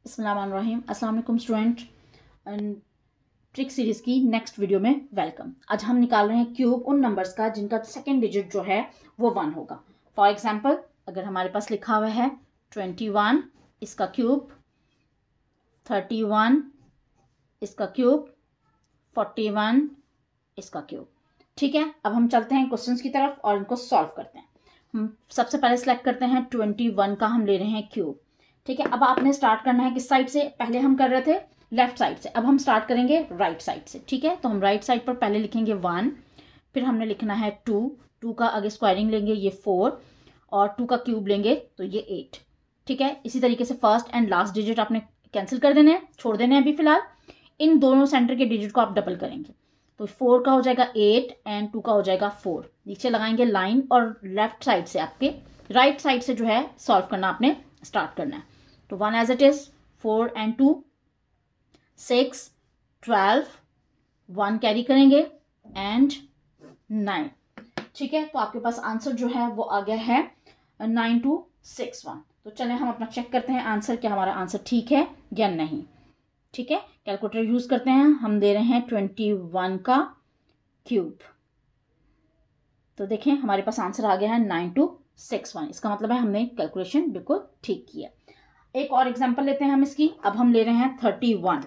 बिस्मिल्लाहिर्रहमानिर्रहीम। अस्सलाम वालेकुम स्टूडेंट, ट्रिक सीरीज की नेक्स्ट वीडियो में वेलकम। आज हम निकाल रहे हैं क्यूब उन नंबर्स का जिनका सेकंड डिजिट जो है वो 1 होगा। फॉर एग्जांपल, अगर हमारे पास लिखा हुआ है 21 इसका क्यूब, 31 इसका क्यूब, 41 इसका क्यूब। ठीक है, अब हम चलते हैं क्वेश्चंस की तरफ और इनको सॉल्व करते हैं। हम सबसे पहले सेलेक्ट करते हैं 21 का, हम ले रहे हैं क्यूब। ठीक है, अब आपने स्टार्ट करना है किस साइड से? पहले हम कर रहे थे लेफ्ट साइड से, अब हम स्टार्ट करेंगे राइट साइड से। ठीक है, तो हम राइट साइड पर पहले लिखेंगे 1, फिर हमने लिखना है 2 का आगे स्क्वायरिंग लेंगे ये 4, और 2 का क्यूब लेंगे तो ये 8। ठीक है, इसी तरीके से फर्स्ट एंड लास्ट डिजिट आपने कैंसिल कर देने हैं, छोड़ देने हैं अभी फिलहाल। इन दोनों सेंटर के डिजिट को आप डबल करेंगे तो 4 का हो जाएगा 8 एंड 2 का हो जाएगा 4। नीचे लगाएंगे लाइन और लेफ्ट साइड से आपके राइट साइड से जो है सॉल्व करना आपने स्टार्ट करना है। तो 1 as it is, 4 and 2 6, 12, 1 carry करेंगे एंड 9। ठीक है, तो आपके पास आंसर जो है वो आ गया है 9261। तो चलें हम अपना चेक करते हैं आंसर, क्या हमारा आंसर ठीक है या नहीं। ठीक है, कैलकुलेटर यूज करते हैं। हम दे रहे हैं 21 का क्यूब, तो देखें हमारे पास आंसर आ गया है 9261। इसका मतलब है हमने कैलकुलेशन बिल्कुल ठीक किया। एक और एग्जांपल लेते हैं हम इसकी। अब हम ले रहे हैं 31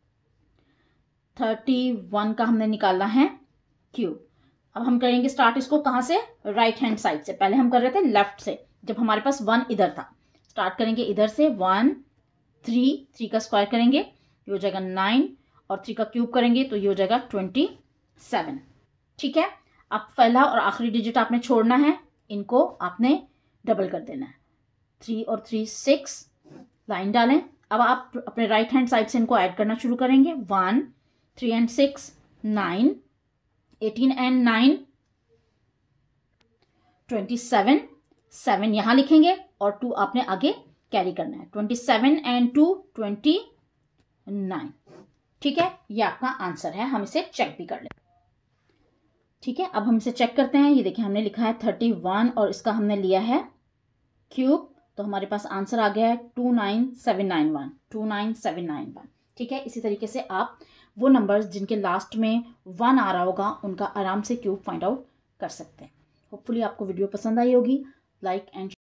का हमने निकालना है क्यूब। अब हम करेंगे स्टार्ट इसको कहां से? राइट हैंड साइड से। पहले हम कर रहे थे लेफ्ट से, जब हमारे पास 1 इधर था। स्टार्ट करेंगे इधर से 1, 3 का स्क्वायर करेंगे ये हो जाएगा 9, और 3 का क्यूब करेंगे तो ये हो जाएगा 27। ठीक है, अब पहला और आखिरी डिजिट आपने छोड़ना है, इनको आपने डबल कर देना है। 3 और 3 6, लाइन डालें। अब आप अपने राइट हैंड साइड से इनको ऐड करना शुरू करेंगे। 1, 3 एंड 6 9, 18 एंड 9 27, 7 यहां लिखेंगे और 2 आपने आगे कैरी करना है। 27 एंड 2 29। ठीक है, ये आपका आंसर है। हम इसे चेक भी कर लें। ठीक है, अब हम इसे चेक करते हैं। ये देखिए हमने लिखा है 31 और इसका हमने लिया है क्यूब, तो हमारे पास आंसर आ गया है 29791। ठीक है, इसी तरीके से आप वो नंबर्स जिनके लास्ट में 1 आ रहा होगा उनका आराम से क्यूब फाइंड आउट कर सकते हैं। होपफुली आपको वीडियो पसंद आई होगी। Like and